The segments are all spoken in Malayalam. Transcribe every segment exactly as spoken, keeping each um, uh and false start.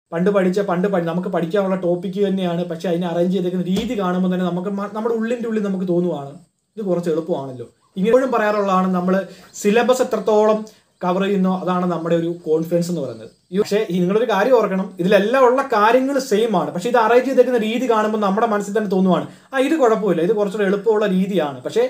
പണ്ട് പഠിച്ച പണ്ട് പഠി നമുക്ക് പഠിക്കാനുള്ള ടോപ്പിക്ക് തന്നെയാണ്, പക്ഷേ അതിനെ അറേഞ്ച് ചെയ്തേക്കുന്ന രീതി കാണുമ്പോൾ തന്നെ നമുക്ക് നമ്മുടെ ഉള്ളിൻ്റെ ഉള്ളിൽ നമുക്ക് തോന്നുവാണ് ഇത് കുറച്ച് എളുപ്പമാണല്ലോ. ഇങ്ങനെയും പറയാറുള്ളതാണ് നമ്മൾ സിലബസ് എത്രത്തോളം കവർ ചെയ്യുന്നോ അതാണ് നമ്മുടെ ഒരു കോൺഫിഡൻസ് എന്ന് പറയുന്നത്. പക്ഷേ നിങ്ങളൊരു കാര്യം ഓർക്കണം, ഇതിലെല്ലാം ഉള്ള കാര്യങ്ങൾ സെയിം ആണ്, പക്ഷേ ഇത് അറേഞ്ച് ചെയ്തേക്കുന്ന രീതി കാണുമ്പോൾ നമ്മുടെ മനസ്സിൽ തന്നെ തോന്നുവാണ് ആ ഇത് കുഴപ്പമില്ല, ഇത് കുറച്ചുകൂടെ എളുപ്പമുള്ള രീതിയാണ്. പക്ഷേ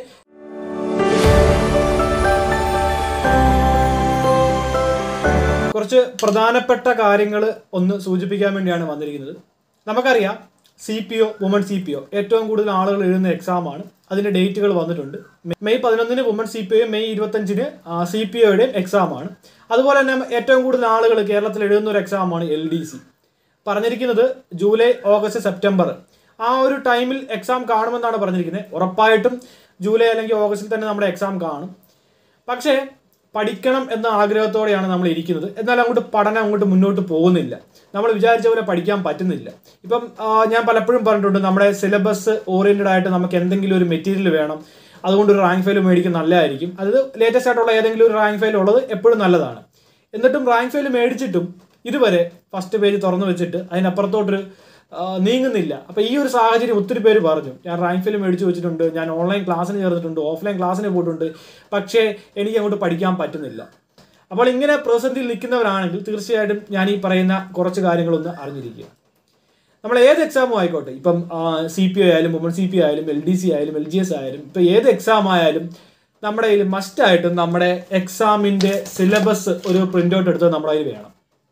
കുറച്ച് പ്രധാനപ്പെട്ട കാര്യങ്ങൾ ഒന്ന് സൂചിപ്പിക്കാൻ വേണ്ടിയാണ് വന്നിരിക്കുന്നത്. നമുക്കറിയാം C P O woman C P O ഏറ്റവും കൂടുതൽ ആളുകൾ എഴുതുന്ന എക്സാമാണ്. അതിൻ്റെ ഡേറ്റുകൾ വന്നിട്ടുണ്ട്. മെയ് പതിനൊന്നിന് woman C P O, May ഇരുപത്തഞ്ചിന് സി പി ഒയുടെ എക്സാമാണ്. അതുപോലെ തന്നെ ഏറ്റവും കൂടുതൽ ആളുകൾ കേരളത്തിൽ എഴുതുന്ന ഒരു എക്സാമാണ് എൽ ഡി സി. പറഞ്ഞിരിക്കുന്നത് ജൂലൈ, ഓഗസ്റ്റ്, സെപ്റ്റംബർ ആ ഒരു ടൈമിൽ എക്സാം കാണുമെന്നാണ് പറഞ്ഞിരിക്കുന്നത്. ഉറപ്പായിട്ടും ജൂലൈ അല്ലെങ്കിൽ ഓഗസ്റ്റിൽ തന്നെ നമ്മുടെ എക്സാം കാണും. പക്ഷേ പഠിക്കണം എന്ന ആഗ്രഹത്തോടെയാണ് നമ്മൾ ഇരിക്കുന്നത്. എന്നാൽ അങ്ങോട്ട് പഠനം അങ്ങോട്ട് മുന്നോട്ട് പോകുന്നില്ല. നമ്മൾ വിചാരിച്ച പോലെ പഠിക്കാൻ പറ്റുന്നില്ല. ഇപ്പം ഞാൻ പലപ്പോഴും പറഞ്ഞിട്ടുണ്ട്, നമ്മുടെ സിലബസ് ഓറിയൻറ്റഡ് ആയിട്ട് നമുക്ക് എന്തെങ്കിലും ഒരു മെറ്റീരിയൽ വേണം. അതുകൊണ്ട് ഒരു റാങ്ക് ഫയൽ മേടിക്കുന്നത് നല്ലതായിരിക്കും. അത് ലേറ്റസ്റ്റ് ആയിട്ടുള്ള ഏതെങ്കിലും ഒരു റാങ്ക് ഫയൽ ഉള്ളത് എപ്പോഴും നല്ലതാണ്. എന്നിട്ടും റാങ്ക് ഫയൽ മേടിച്ചിട്ടും ഇതുവരെ ഫസ്റ്റ് പേജ് തുറന്നു വെച്ചിട്ട് അതിനപ്പുറത്തോട്ടൊരു നീങ്ങുന്നില്ല. അപ്പോൾ ഈ ഒരു സാഹചര്യം ഒത്തിരി പേര് പറഞ്ഞു, ഞാൻ റാങ്ക് ഫയൽ മേടിച്ച് വെച്ചിട്ടുണ്ട്, ഞാൻ ഓൺലൈൻ ക്ലാസ്സിന് ചേർന്നിട്ടുണ്ട്, ഓഫ്ലൈൻ ക്ലാസ്സിന് പോയിട്ടുണ്ട്, പക്ഷേ എനിക്ക് അങ്ങോട്ട് പഠിക്കാൻ പറ്റുന്നില്ല. അപ്പോൾ ഇങ്ങനെ പ്രതിസന്ധിയിൽ നിൽക്കുന്നവരാണെങ്കിൽ തീർച്ചയായിട്ടും ഞാൻ ഈ പറയുന്ന കുറച്ച് കാര്യങ്ങളൊന്ന് അറിഞ്ഞിരിക്കുക. നമ്മൾ ഏത് എക്സാമും ആയിക്കോട്ടെ, ഇപ്പം സി പി ഒ ആയാലും വുമൺ സി പി ആയാലും എൽ ഡി സി ആയാലും എൽ ജി എസ് ആയാലും ഇപ്പോൾ ഏത് എക്സാം ആയാലും നമ്മുടെ കയ്യിൽ മസ്റ്റായിട്ടും നമ്മുടെ എക്സാമിൻ്റെ സിലബസ് ഒരു പ്രിൻ്റ് ഔട്ട് എടുത്ത് നമ്മുടെ കയ്യിൽ വേണം.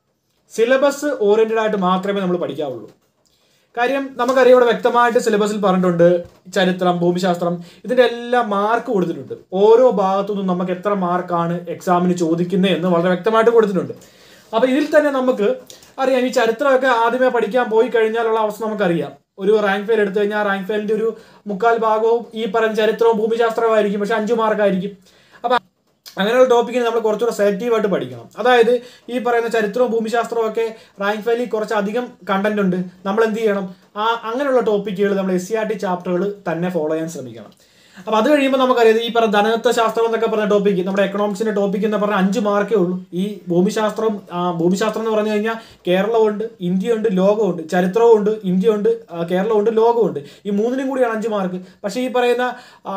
സിലബസ് ഓറിയൻറ്റഡ് ആയിട്ട് മാത്രമേ നമ്മൾ പഠിക്കാവുള്ളൂ. കാര്യം നമുക്കറിയാം, ഇവിടെ വ്യക്തമായിട്ട് സിലബസിൽ പറഞ്ഞിട്ടുണ്ട് ചരിത്രം, ഭൂമിശാസ്ത്രം, ഇതിൻ്റെ എല്ലാം മാർക്ക് കൊടുത്തിട്ടുണ്ട്. ഓരോ ഭാഗത്തു നിന്നും നമുക്ക് എത്ര മാർക്കാണ് എക്സാമിന് ചോദിക്കുന്നത് എന്ന് വളരെ വ്യക്തമായിട്ട് കൊടുത്തിട്ടുണ്ട്. അപ്പോൾ ഇതിൽ തന്നെ നമുക്ക് അറിയാം, ഈ ചരിത്രമൊക്കെ ആദ്യമേ പഠിക്കാൻ പോയി കഴിഞ്ഞാലുള്ള അവസ്ഥ നമുക്കറിയാം. ഒരു റാങ്ക് ഫയൽ എടുത്തു കഴിഞ്ഞാൽ റാങ്ക് ഫയലിൻ്റെ ഒരു മുക്കാൽ ഭാഗവും ഈ പറയുന്ന ചരിത്രവും ഭൂമിശാസ്ത്രവും ആയിരിക്കും, പക്ഷെ അഞ്ച് മാർക്കായിരിക്കും. അപ്പം അങ്ങനെയുള്ള ടോപ്പിക്കിന് നമ്മൾ കുറച്ചുകൂടെ സെലക്റ്റീവായിട്ട് പഠിക്കണം. അതായത് ഈ പറയുന്ന ചരിത്രവും ഭൂമിശാസ്ത്രവും ഒക്കെ റാങ്ക് ഫയലിൽ കുറച്ചധികം കണ്ടന്റ് ഉണ്ട്. നമ്മൾ എന്ത് ചെയ്യണം, ആ അങ്ങനെയുള്ള ടോപ്പിക്കുകൾ നമ്മൾ എസ് സി ആർ ടി ചാപ്റ്ററുകൾ തന്നെ ഫോളോ ചെയ്യാൻ ശ്രമിക്കണം. അപ്പോൾ അത് കഴിയുമ്പോൾ നമുക്കറിയാം, ഈ പറഞ്ഞ ധനതത്വ ശാസ്ത്രം എന്നൊക്കെ പറഞ്ഞ ടോപ്പിക്ക്, നമ്മുടെ എക്കണോമിക്സിൻ്റെ ടോപ്പിക്ക് എന്ന് പറഞ്ഞാൽ അഞ്ച് മാർക്കേ ഉള്ളൂ. ഈ ഭൂമിശാസ്ത്രം ഭൂമിശാസ്ത്രം എന്ന് പറഞ്ഞു കഴിഞ്ഞാൽ കേരളമുണ്ട്, ഇന്ത്യയുണ്ട്, ലോകമുണ്ട്. ചരിത്രവുമുണ്ട്, ഇന്ത്യയുണ്ട്, കേരളമുണ്ട്, ലോകമുണ്ട്. ഈ മൂന്നിനും കൂടിയാണ് അഞ്ച് മാർക്ക്. പക്ഷേ ഈ പറയുന്ന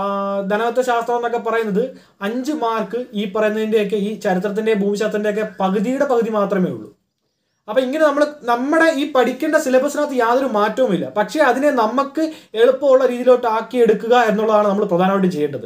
ധനതത്വ ശാസ്ത്രം എന്നൊക്കെ പറയുന്നത് അഞ്ച് മാർക്ക് ഈ പറയുന്നതിൻ്റെയൊക്കെ ഈ ചരിത്രത്തിൻ്റെയും ഭൂമിശാസ്ത്രത്തിൻ്റെയൊക്കെ പകുതിയുടെ പകുതി മാത്രമേ ഉള്ളൂ. അപ്പം ഇങ്ങനെ നമ്മൾ നമ്മുടെ ഈ പഠിക്കേണ്ട സിലബസിനകത്ത് യാതൊരു മാറ്റവുമില്ല. പക്ഷേ അതിനെ നമുക്ക് എളുപ്പമുള്ള രീതിയിലോട്ട് ആക്കിയെടുക്കുക എന്നുള്ളതാണ് നമ്മൾ പ്രധാനമായിട്ടും ചെയ്യേണ്ടത്.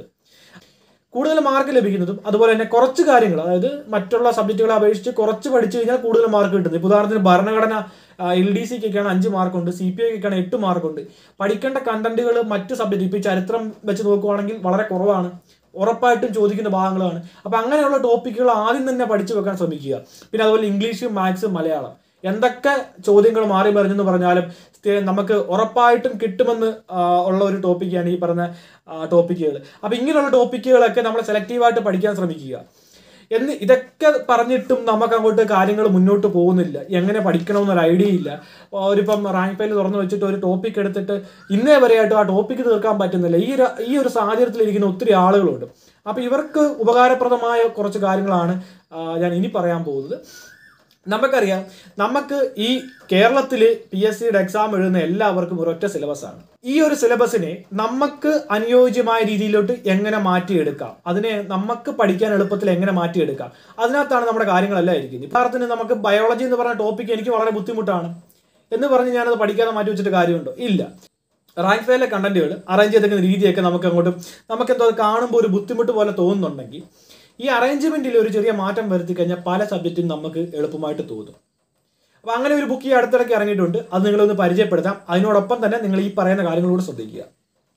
കൂടുതൽ മാർക്ക് ലഭിക്കുന്നതും അതുപോലെ തന്നെ കുറച്ച് കാര്യങ്ങൾ, അതായത് മറ്റുള്ള സബ്ജക്റ്റുകളെ അപേക്ഷിച്ച് കുറച്ച് പഠിച്ചു കഴിഞ്ഞാൽ കൂടുതൽ മാർക്ക് കിട്ടുന്നത്. ഇപ്പോൾ ഉദാഹരണത്തിന് ഭരണഘടന എൽ ഡി സിക്കൊക്കെയാണ് അഞ്ച് മാർക്കുണ്ട്, സി പി ഐക്കൊക്കെയാണ് എട്ട് മാർക്കുണ്ട്. പഠിക്കേണ്ട കണ്ടന്റുകൾ മറ്റ് സബ്ജക്റ്റ് ഇപ്പോൾ ചരിത്രം വെച്ച് നോക്കുവാണെങ്കിൽ വളരെ കുറവാണ്, ഉറപ്പായിട്ടും ചോദിക്കുന്ന ഭാഗങ്ങളാണ്. അപ്പോൾ അങ്ങനെയുള്ള ടോപ്പിക്കുകൾ ആദ്യം തന്നെ പഠിച്ചു വെക്കാൻ ശ്രമിക്കുക. പിന്നെ അതുപോലെ ഇംഗ്ലീഷ്, മാത്സ്, മലയാളം എന്തൊക്കെ ചോദ്യങ്ങൾ മാറി മറിഞ്ഞെന്ന് പറഞ്ഞാലും നമുക്ക് ഉറപ്പായിട്ടും കിട്ടുമെന്ന് ഉള്ള ഒരു ടോപ്പിക്കാണ് ഈ പറഞ്ഞ ടോപ്പിക്കുകൾ. അപ്പോൾ ഇങ്ങനെയുള്ള ടോപ്പിക്കുകളൊക്കെ നമ്മൾ സെലക്റ്റീവായിട്ട് പഠിക്കാൻ ശ്രമിക്കുക. എന്ന് ഇതൊക്കെ പറഞ്ഞിട്ടും നമുക്ക് അങ്ങോട്ട് കാര്യങ്ങൾ മുന്നോട്ട് പോകുന്നില്ല. എങ്ങനെ പഠിക്കണമെന്നൊരു ഐഡിയ ഇല്ല. ഒരിപ്പം റാങ്ക് ഫയൽ തുറന്നു വെച്ചിട്ട് ഒരു ടോപ്പിക് എടുത്തിട്ട് ഇന്നേ വരെയായിട്ടും ആ ടോപ്പിക്ക് തീർക്കാൻ പറ്റുന്നില്ല. ഈ ഒരു ഈ ഒരു സാഹചര്യത്തിലിരിക്കുന്ന ഒത്തിരി ആളുകളുണ്ട്. അപ്പോൾ ഇവർക്ക് ഉപകാരപ്രദമായ കുറച്ച് കാര്യങ്ങളാണ് ഞാൻ ഇനി പറയാൻ പോകുന്നത്. നമുക്കറിയാം, നമുക്ക് ഈ കേരളത്തിൽ പി എസ് സിയുടെ എക്സാം എഴുതുന്ന എല്ലാവർക്കും ഒരൊറ്റ സിലബസാണ്. ഈ ഒരു സിലബസിനെ നമുക്ക് അനുയോജ്യമായ രീതിയിലോട്ട് എങ്ങനെ മാറ്റിയെടുക്കാം, അതിനെ നമുക്ക് പഠിക്കാൻ എളുപ്പത്തിൽ എങ്ങനെ മാറ്റിയെടുക്കാം, അതിനകത്താണ് നമ്മുടെ കാര്യങ്ങളെല്ലാം ഇരിക്കുന്നത്. ഉദാഹരണത്തിന് നമുക്ക് ബയോളജി എന്ന് പറഞ്ഞ ടോപ്പിക്ക് എനിക്ക് വളരെ ബുദ്ധിമുട്ടാണ് എന്ന് പറഞ്ഞ് ഞാനത് പഠിക്കാതെ മാറ്റി വെച്ചിട്ട് കാര്യമുണ്ടോ? ഇല്ല. റാങ്ക് ഫയലിലെ കണ്ടന്റുകൾ അറേഞ്ച് ചെയ്തിരിക്കുന്ന രീതിയൊക്കെ നമുക്ക് അങ്ങോട്ടും നമുക്കെന്തോ കാണുമ്പോൾ ഒരു ബുദ്ധിമുട്ട് പോലെ തോന്നുന്നുണ്ടെങ്കിൽ ഈ അറേഞ്ച്മെന്റിൽ ഒരു ചെറിയ മാറ്റം വരുത്തി കഴിഞ്ഞാൽ പല സബ്ജക്റ്റും നമുക്ക് എളുപ്പമായിട്ട് തോന്നും. അപ്പോൾ അങ്ങനെ ഒരു ബുക്ക് ഈ അടുത്തിടയ്ക്ക് ഇറങ്ങിയിട്ടുണ്ട്, അത് നിങ്ങളൊന്ന് പരിചയപ്പെടുത്താം. അതിനോടൊപ്പം തന്നെ നിങ്ങൾ ഈ പറയുന്ന കാര്യങ്ങളോട് ശ്രദ്ധിക്കുക.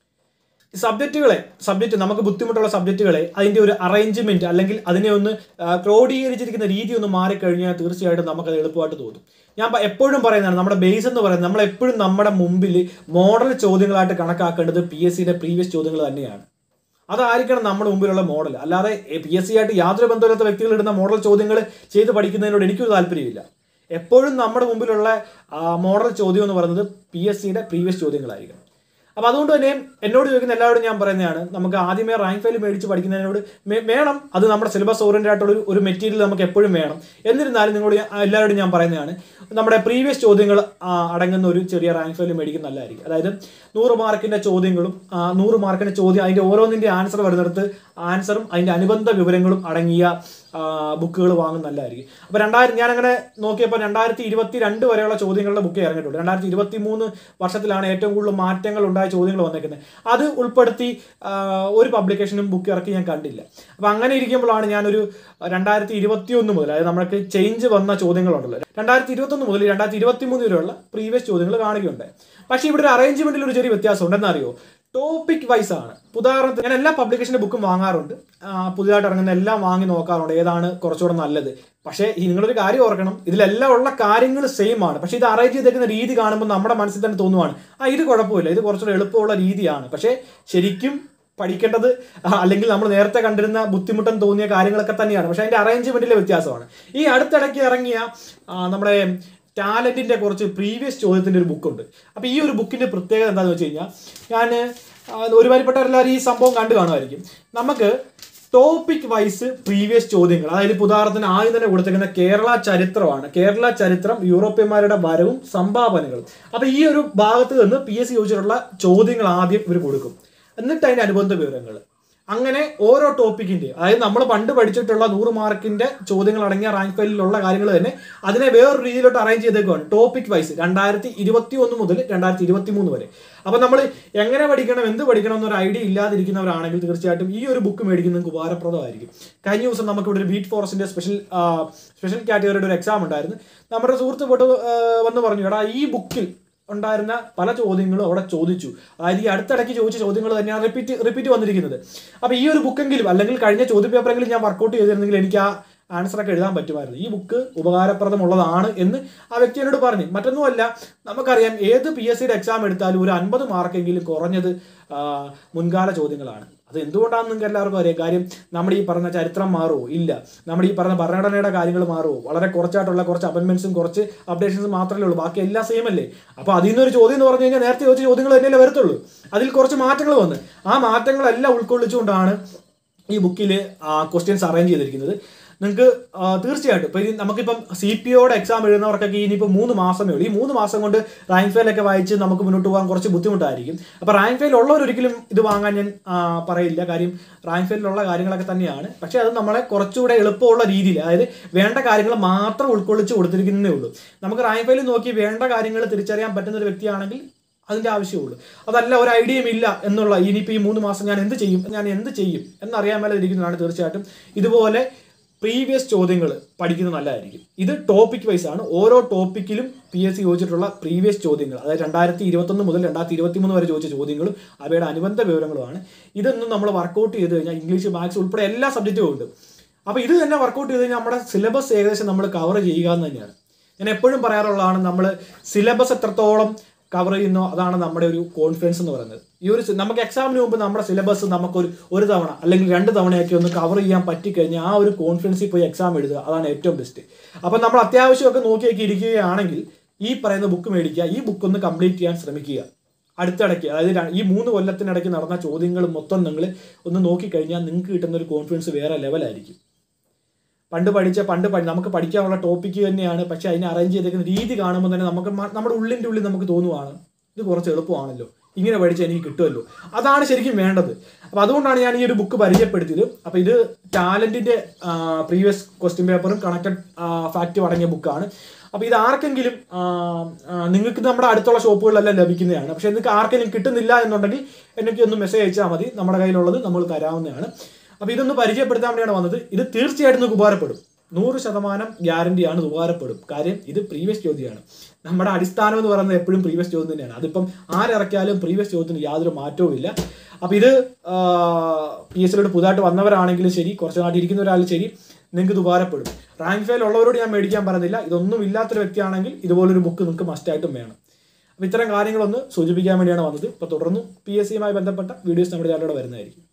സബ്ജക്റ്റുകളെ സബ്ജക്റ്റ് നമുക്ക് ബുദ്ധിമുട്ടുള്ള സബ്ജക്റ്റുകളെ അതിൻ്റെ ഒരു അറേഞ്ച്മെന്റ് അല്ലെങ്കിൽ അതിനെ ഒന്ന് ക്രോഡീകരിച്ചിരിക്കുന്ന രീതി ഒന്ന് മാറിക്കഴിഞ്ഞാൽ തീർച്ചയായിട്ടും നമുക്കത് എളുപ്പമായിട്ട് തോന്നും. ഞാൻ എപ്പോഴും പറയുന്നതാണ്, നമ്മുടെ ബേസ് എന്ന് പറയുന്നത് നമ്മൾ എപ്പോഴും നമ്മുടെ മുമ്പിൽ മോഡൽ ചോദ്യങ്ങളായിട്ട് കണക്കാക്കേണ്ടത് പി എസ് സിയുടെ പ്രീവിയസ് ചോദ്യങ്ങൾ തന്നെയാണ്. അതായിരിക്കണം നമ്മുടെ മുമ്പിലുള്ള മോഡൽ. അല്ലാതെ പി എസ് സി ആയിട്ട് യാതൊരു ബന്ധമില്ലാത്ത വ്യക്തികൾ ഇടുന്ന മോഡൽ ചോദ്യങ്ങൾ ചെയ്ത് പഠിക്കുന്നതിനോട് എനിക്കൊരു താല്പര്യമില്ല. എപ്പോഴും നമ്മുടെ മുമ്പിലുള്ള മോഡൽ ചോദ്യം എന്ന് പറയുന്നത് പി എസ് സിയുടെ പ്രീവിയസ് ചോദ്യങ്ങളായിരിക്കണം. അപ്പോൾ അതുകൊണ്ട് തന്നെ എന്നോട് ചോദിക്കുന്ന എല്ലാവരോടും ഞാൻ പറയുന്നതാണ്, നമുക്ക് ആദ്യമേ റാങ്ക് ഫയൽ മേടിച്ച് പഠിക്കുന്നതിനോട് വേണം, അത് നമ്മുടെ സിലബസ് ഓറിയൻറ്റഡ് ആയിട്ടുള്ള ഒരു മെറ്റീരിയൽ നമുക്ക് എപ്പോഴും വേണം. എന്നിരുന്നാലും നിങ്ങളോട് എല്ലാവരോടും ഞാൻ പറയുന്നതാണ്, നമ്മുടെ പ്രീവിയസ് ചോദ്യങ്ങൾ അടങ്ങുന്ന ഒരു ചെറിയ റാങ്ക് ഫയൽ മേടിക്കുന്നത് നല്ലതായിരിക്കും. അതായത് നൂറ് മാർക്കിൻ്റെ ചോദ്യങ്ങളും നൂറ് മാർക്കിൻ്റെ ചോദ്യം അതിൻ്റെ ഓരോന്നിൻ്റെ ആൻസർ വരുന്നിടത്ത് ആൻസറും അതിൻ്റെ അനുബന്ധ വിവരങ്ങളും അടങ്ങിയ ബുക്കുകൾ വാങ്ങുന്ന നല്ലതായിരിക്കും. അപ്പോൾ രണ്ടായിരം ഞാനങ്ങനെ നോക്കിയപ്പോൾ രണ്ടായിരത്തി ഇരുപത്തി രണ്ട് വരെയുള്ള ചോദ്യങ്ങളുടെ ബുക്ക് ഇറങ്ങിയിട്ടുണ്ട്. രണ്ടായിരത്തി ഇരുപത്തി മൂന്ന് വർഷത്തിലാണ് ഏറ്റവും കൂടുതൽ മാറ്റങ്ങൾ ഉണ്ടായ ചോദ്യങ്ങൾ വന്നേക്കുന്നത്. അത് ഉൾപ്പെടുത്തി ഒരു പബ്ലിക്കേഷനും ബുക്ക് ഇറക്കി ഞാൻ കണ്ടില്ല. അപ്പോൾ അങ്ങനെ ഇരിക്കുമ്പോഴാണ് ഞാനൊരു രണ്ടായിരത്തി ഇരുപത്തി ഒന്ന് മുതൽ, അതായത് നമ്മൾക്ക് ചേഞ്ച് വന്ന ചോദ്യങ്ങളുണ്ടല്ലോ, രണ്ടായിരത്തി ഇരുപത്തൊന്ന് മുതൽ രണ്ടായിരത്തി ഇരുപത്തി മൂന്ന് വരെയുള്ള പ്രീവിയസ് ചോദ്യങ്ങൾ കാണുകയുണ്ടായി. പക്ഷേ ഇവിടെ ഒരു അറേഞ്ച്മെന്റിൽ ഒരു ചെറിയ വ്യത്യാസം ഉണ്ടെന്നറിയോ? ടോപ്പിക് വൈസ് ആണ്. ഉദാഹരണത്തിന് ഞാൻ എല്ലാ പബ്ലിക്കേഷൻ്റെ ബുക്കും വാങ്ങാറുണ്ട്, പുതിയതായിട്ട് ഇറങ്ങുന്ന എല്ലാം വാങ്ങി നോക്കാറുണ്ട്, ഏതാണ് കുറച്ചുകൂടെ നല്ലത്. പക്ഷേ നിങ്ങളൊരു കാര്യം ഓർക്കണം, ഇതിലെല്ലാം ഉള്ള കാര്യങ്ങൾ സെയിം ആണ്. പക്ഷേ ഇത് അറേഞ്ച് ചെയ്തേക്കുന്ന രീതി കാണുമ്പോൾ നമ്മുടെ മനസ്സിൽ തന്നെ തോന്നുവാണ്, ആ ഇത് കുഴപ്പമില്ല, ഇത് കുറച്ചുകൂടെ എളുപ്പമുള്ള രീതിയാണ്. പക്ഷേ ശരിക്കും പഠിക്കേണ്ടത് അല്ലെങ്കിൽ നമ്മൾ നേരത്തെ കണ്ടിരുന്ന ബുദ്ധിമുട്ടെന്ന് തോന്നിയ കാര്യങ്ങളൊക്കെ തന്നെയാണ്. പക്ഷേ അതിൻ്റെ അറേഞ്ച്മെന്റിലെ വ്യത്യാസമാണ്. ഈ അടുത്തിടയ്ക്ക് ഇറങ്ങിയ നമ്മുടെ ടാലന്റിന്റെ കുറച്ച് പ്രീവിയസ് ചോദ്യത്തിൻ്റെ ഒരു ബുക്കുണ്ട്. അപ്പോൾ ഈ ഒരു ബുക്കിൻ്റെ പ്രത്യേകത എന്താണെന്ന് വെച്ച് കഴിഞ്ഞാൽ, ഞാൻ ഒരുമാതിരിപ്പെട്ടവരെല്ലാവരും ഈ സംഭവം കണ്ടു കാണുമായിരിക്കും. നമുക്ക് ടോപ്പിക് വൈസ് പ്രീവിയസ് ചോദ്യങ്ങൾ, അതായത് ഇപ്പോൾ ഉദാഹരണത്തിന് ആദ്യം തന്നെ കൊടുത്തിരിക്കുന്ന കേരള ചരിത്രമാണ്. കേരള ചരിത്രം, യൂറോപ്യന്മാരുടെ വരവും സംഭാവനകളും. അപ്പോൾ ഈ ഒരു ഭാഗത്ത് നിന്ന് പി എസ് സി ചോദിച്ചിട്ടുള്ള ചോദ്യങ്ങൾ ആദ്യം ഇവർ കൊടുക്കും, എന്നിട്ട് അതിൻ്റെ അനുബന്ധ വിവരങ്ങൾ. അങ്ങനെ ഓരോ ടോപ്പിക്കിൻ്റെ, അതായത് നമ്മൾ പണ്ട് പഠിച്ചിട്ടുള്ള നൂറ് മാർക്കിൻ്റെ ചോദ്യങ്ങൾ അടങ്ങിയ റാങ്ക് ഫയലിലുള്ള കാര്യങ്ങൾ തന്നെ അതിനെ വേറൊരു രീതിയിലോട്ട് അറേഞ്ച് ചെയ്തേക്കുവാണ്, ടോപ്പിക് വൈസ്, രണ്ടായിരത്തി ഇരുപത്തി ഒന്ന് മുതൽ രണ്ടായിരത്തി ഇരുപത്തി മൂന്ന് വരെ. അപ്പോൾ നമ്മൾ എങ്ങനെ പഠിക്കണം, എന്ത് പഠിക്കണം എന്നൊരു ഐഡിയ ഇല്ലാതിരിക്കുന്നവരാണെങ്കിൽ തീർച്ചയായിട്ടും ഈ ഒരു ബുക്ക് മേടിക്കുന്നത് ഉപകാരപ്രദമായിരിക്കും. കഴിഞ്ഞ ദിവസം നമുക്കിവിടെ ഒരു ബീറ്റ് ഫോറസ്റ്റിൻ്റെ സ്പെഷ്യൽ സ്പെഷ്യൽ കാറ്റഗറിയുടെ ഒരു എക്സാം ഉണ്ടായിരുന്നു. നമ്മുടെ സുഹൃത്ത് പോട്ട് വന്ന് പറഞ്ഞു, എടാ ഈ ബുക്കിൽ ഉണ്ടായിരുന്ന പല ചോദ്യങ്ങളും അവിടെ ചോദിച്ചു, അതായത് ഈ അടുത്തിടയ്ക്ക് ചോദിച്ച ചോദ്യങ്ങൾ തന്നെയാണ് റിപ്പീറ്റ് റിപ്പീറ്റ് വന്നിരിക്കുന്നത്. അപ്പോൾ ഈ ഒരു ബുക്കെങ്കിലും അല്ലെങ്കിൽ കഴിഞ്ഞ ചോദ്യ പേപ്പറെങ്കിലും ഞാൻ വർക്കൗട്ട് ചെയ്തിരുന്നെങ്കിൽ എനിക്ക് ആ ആൻസറൊക്കെ എഴുതാൻ പറ്റുമായിരുന്നു. ഈ ബുക്ക് ഉപകാരപ്രദമുള്ളതാണ് എന്ന് ആ വ്യക്തി എന്നോട് പറഞ്ഞു. മറ്റൊന്നുമല്ല, നമുക്കറിയാം ഏത് പി എസ് സിയുടെ എക്സാം എടുത്താലും ഒരു അൻപത് മാർക്കെങ്കിലും കുറഞ്ഞത് മുൻകാല ചോദ്യങ്ങളാണ്. അത് എന്തുകൊണ്ടാണെന്ന് നിങ്ങൾക്ക് എല്ലാവർക്കും അറിയാം. കാര്യം നമ്മുടെ ഈ പറഞ്ഞ ചരിത്രം മാറുമോ? ഇല്ല. നമ്മുടെ ഈ പറഞ്ഞ ഭരണഘടനയുടെ കാര്യങ്ങൾ മാറുമോ? വളരെ കുറച്ചായിട്ടുള്ള കുറച്ച് അമെൻമെന്റ്സും കുറച്ച് അപ്ഡേഷൻസും മാത്രമേ ഉള്ളൂ, ബാക്കി എല്ലാം സെയിം അല്ലേ. അപ്പോൾ അതിൽ നിന്നൊരു ചോദ്യം എന്ന് പറഞ്ഞു കഴിഞ്ഞാൽ നേരത്തെ ചോദിച്ച ചോദ്യങ്ങൾ തന്നെയല്ലേ വരത്തുള്ളൂ. അതിൽ കുറച്ച് മാറ്റങ്ങൾ വന്ന് ആ മാറ്റങ്ങളെല്ലാം ഉൾക്കൊള്ളിച്ചുകൊണ്ടാണ് ഈ ബുക്കിൽ ക്വസ്റ്റ്യൻസ് അറേഞ്ച് ചെയ്തിരിക്കുന്നത്. നിങ്ങൾക്ക് തീർച്ചയായിട്ടും ഇപ്പോൾ ഇനി നമുക്കിപ്പം സി പി ഒയുടെ എക്സാം എഴുതുന്നവർക്കൊക്കെ ഇനിയിപ്പോൾ മൂന്ന് മാസമേ ഉള്ളൂ. ഈ മൂന്ന് മാസം കൊണ്ട് റാങ്ക് ഫയലൊക്കെ വായിച്ച് നമുക്ക് മുന്നോട്ട് പോകാൻ കുറച്ച് ബുദ്ധിമുട്ടായിരിക്കും. അപ്പോൾ റാങ്ക് ഫയൽ ഉള്ളവരൊരിക്കലും ഇത് വാങ്ങാൻ ഞാൻ പറയില്ല. കാര്യം റാങ്ക് ഫയലിലുള്ള കാര്യങ്ങളൊക്കെ തന്നെയാണ്. പക്ഷേ അത് നമ്മളെ കുറച്ചുകൂടെ എളുപ്പമുള്ള രീതിയിൽ, അതായത് വേണ്ട കാര്യങ്ങൾ മാത്രം ഉൾക്കൊള്ളിച്ച് കൊടുത്തിരിക്കുന്നതേ ഉള്ളൂ. നമുക്ക് റാങ്ക് ഫയൽ നോക്കി വേണ്ട കാര്യങ്ങൾ തിരിച്ചറിയാൻ പറ്റുന്ന ഒരു വ്യക്തിയാണെങ്കിൽ അതിൻ്റെ ആവശ്യമുള്ളൂ. അതല്ല ഒരു ഐഡിയയും ഇല്ല എന്നുള്ള, ഇനിയിപ്പോൾ ഈ മൂന്ന് മാസം ഞാൻ എന്ത് ചെയ്യും ഞാൻ എന്ത് ചെയ്യും എന്നറിയാൻ മേലെ ഇരിക്കുന്നതാണ് തീർച്ചയായിട്ടും ഇതുപോലെ പ്രീവിയസ് ചോദ്യങ്ങൾ പഠിക്കുന്നത് നല്ലതായിരിക്കും. ഇത് ടോപ്പിക് വൈസ് ആണ്. ഓരോ ടോപ്പിക്കിലും പി എസ് സി ചോദിച്ചിട്ടുള്ള പ്രീവിയസ് ചോദ്യങ്ങൾ, അതായത് രണ്ടായിരത്തി ഇരുപത്തൊന്ന് മുതൽ രണ്ടായിരത്തി ഇരുപത്തി മൂന്ന് വരെ ചോദിച്ച ചോദ്യങ്ങളും അവയുടെ അനുബന്ധ വിവരങ്ങളുമാണ്. ഇതൊന്നും നമ്മൾ വർക്കൗട്ട് ചെയ്ത് കഴിഞ്ഞാൽ ഇംഗ്ലീഷ്, മാത്സ് ഉൾപ്പെടെ എല്ലാ സബ്ജക്റ്റും ഉണ്ട്. അപ്പോൾ ഇത് തന്നെ വർക്കൗട്ട് ചെയ്ത് കഴിഞ്ഞാൽ നമ്മുടെ സിലബസ് ഏകദേശം നമ്മൾ കവർ ചെയ്യുക എന്ന് തന്നെയാണ്. ഞാൻ എപ്പോഴും പറയാറുള്ളതാണ്, നമ്മൾ സിലബസ് എത്രത്തോളം കവർ ചെയ്യുന്നോ അതാണ് നമ്മുടെ ഒരു കോൺഫിഡൻസ് എന്ന് പറയുന്നത്. ഈ ഒരു നമുക്ക് എക്സാമിന് മുമ്പ് നമ്മുടെ സിലബസ് നമുക്കൊരു ഒരു തവണ അല്ലെങ്കിൽ രണ്ട് തവണയൊക്കെ ഒന്ന് കവർ ചെയ്യാൻ പറ്റിക്കഴിഞ്ഞാൽ ആ ഒരു കോൺഫിഡൻസിൽ പോയി എക്സാം എഴുതുക, അതാണ് ഏറ്റവും ബെസ്റ്റ്. അപ്പം നമ്മൾ അത്യാവശ്യമൊക്കെ നോക്കിയൊക്കെ ഇരിക്കുകയാണെങ്കിൽ ഈ പറയുന്ന ബുക്ക് മേടിക്കുക, ഈ ബുക്ക് ഒന്ന് കംപ്ലീറ്റ് ചെയ്യാൻ ശ്രമിക്കുക. അടുത്തിടയ്ക്ക്, അതായത് ഈ മൂന്ന് കൊല്ലത്തിനിടയ്ക്ക് നടന്ന ചോദ്യങ്ങൾ മൊത്തം നിങ്ങൾ ഒന്ന് നോക്കിക്കഴിഞ്ഞാൽ നിങ്ങൾക്ക് കിട്ടുന്ന ഒരു കോൺഫിഡൻസ് വേറെ ലെവലായിരിക്കും. പണ്ട് പഠിച്ച പണ്ട് പഠി നമുക്ക് പഠിക്കാനുള്ള ടോപ്പിക്ക് തന്നെയാണ്, പക്ഷേ അതിനെ അറേഞ്ച് ചെയ്തേക്കുന്ന രീതി കാണുമ്പോൾ തന്നെ നമുക്ക് നമ്മുടെ ഉള്ളിൻ്റെ ഉള്ളിൽ നമുക്ക് തോന്നുവാണ് ഇത് കുറച്ച് എളുപ്പമാണല്ലോ, ഇങ്ങനെ പഠിച്ചാൽ എനിക്ക് കിട്ടുമല്ലോ. അതാണ് ശരിക്കും വേണ്ടത്. അപ്പോൾ അതുകൊണ്ടാണ് ഞാൻ ഈ ഒരു ബുക്ക് പരിചയപ്പെടുത്തിയത്. അപ്പോൾ ഇത് ടാലൻറ്റിൻ്റെ പ്രീവിയസ് ക്വസ്റ്റ്യൻ പേപ്പറും കണക്റ്റഡ് ഫാക്റ്റും അടങ്ങിയ ബുക്കാണ്. അപ്പോൾ ഇത് ആർക്കെങ്കിലും നിങ്ങൾക്ക് നമ്മുടെ അടുത്തുള്ള ഷോപ്പുകളിലെല്ലാം ലഭിക്കുന്നതാണ്. പക്ഷേ നിങ്ങൾക്ക് ആർക്കെങ്കിലും കിട്ടുന്നില്ല എന്നുണ്ടെങ്കിൽ എനിക്ക് ഒന്ന് മെസ്സേജ് അയച്ചാൽ മതി, നമ്മുടെ കയ്യിലുള്ളത് നമ്മൾ തരാവുന്നതാണ്. അപ്പോൾ ഇതൊന്ന് പരിചയപ്പെടുത്താൻ വേണ്ടിയാണ് വന്നത്. ഇത് തീർച്ചയായിട്ടും നിങ്ങൾക്ക് ഉപകാരപ്പെടും, നൂറ് ശതമാനം ഗ്യാരണ്ടിയാണ് ഇത് ഉപകാരപ്പെടും. കാര്യം ഇത് പ്രീവിയസ് ചോദ്യമാണ്. നമ്മുടെ അടിസ്ഥാനം എന്ന് പറയുന്നത് എപ്പോഴും പ്രീവിയസ് ചോദ്യം തന്നെയാണ്. അതിപ്പം ആരിറക്കിയാലും പ്രീവിയസ് ചോദ്യത്തിന് യാതൊരു മാറ്റവും ഇല്ല. അപ്പോൾ ഇത് പി എസ് സിയിലോട്ട് പുതുതായിട്ട് വന്നവരാണെങ്കിലും ശരി, കുറച്ച് നാട്ടിൽ ഇരിക്കുന്നവരാണെങ്കിലും ശരി, നിങ്ങൾക്ക് ഇത് ഉപകാരപ്പെടും. റാങ്ക് ഫയൽ ഉള്ളവരോട് ഞാൻ മേടിക്കാൻ പറയുന്നില്ല. ഇതൊന്നും ഇല്ലാത്തൊരു വ്യക്തിയാണെങ്കിൽ ഇതുപോലൊരു ബുക്ക് നിങ്ങൾക്ക് മസ്റ്റായിട്ടും വേണം. അപ്പോൾ ഇത്തരം കാര്യങ്ങളൊന്ന് സൂചിപ്പിക്കാൻ വേണ്ടിയാണ് വന്നത്. ഇപ്പോൾ തുടർന്നും പി എസ് സിയുമായി ബന്ധപ്പെട്ട വീഡിയോസ് നമ്മുടെ ചാനലിലൂടെ വരുന്നതായിരിക്കും.